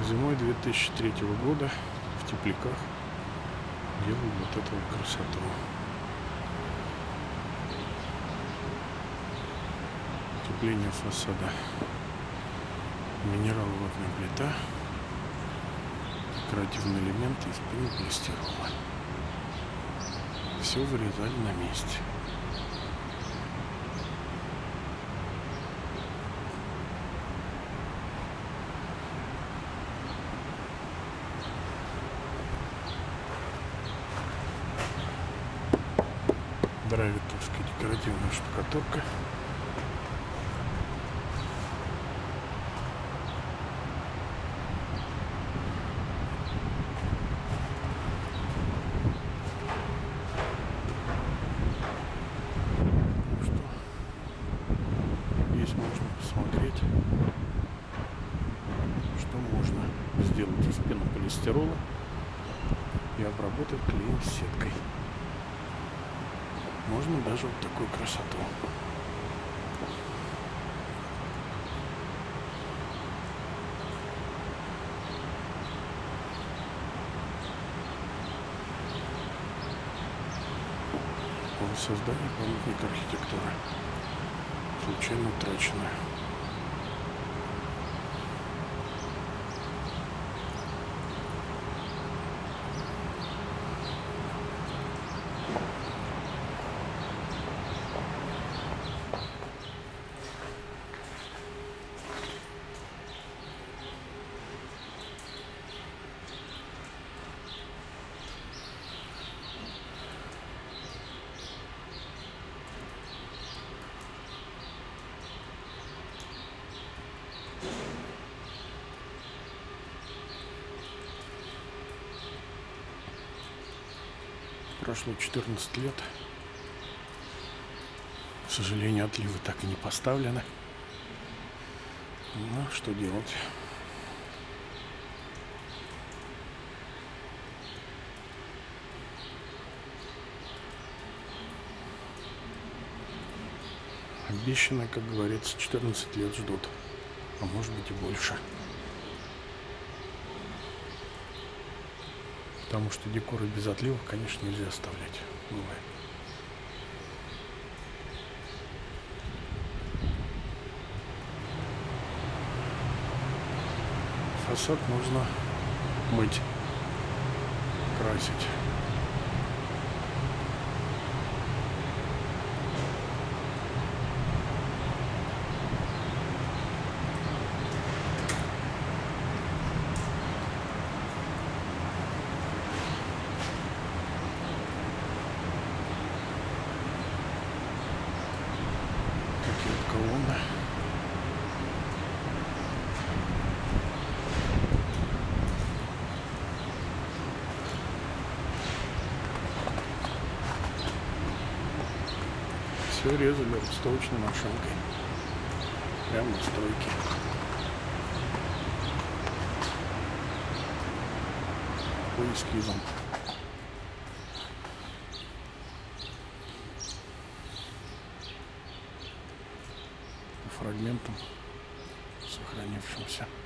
Зимой 2003 года в Тепляках делал вот эту вот красоту. Утепление фасада. Минераловатная плита. Декоративные элементы из пенополистирола. Все вырезали на месте. Дравитовская декоративная штукатурка. Ну что, здесь можно посмотреть, что можно сделать из пенополистирола и обработать клеем с сеткой. Можно даже вот такую красоту. Создание памятника архитектуры. Случайно утраченное. Прошло 14 лет. К сожалению, отливы так и не поставлены. Ну, что делать? Обещанное, как говорится, 14 лет ждут. А может быть и больше. Потому что декоры без отливов, конечно, нельзя оставлять. Бывает. Фасад нужно мыть, красить. Колонна. Все резали ростовочной машинкой. Прямо на стройке. По эскизам. Фрагментом сохранившимся.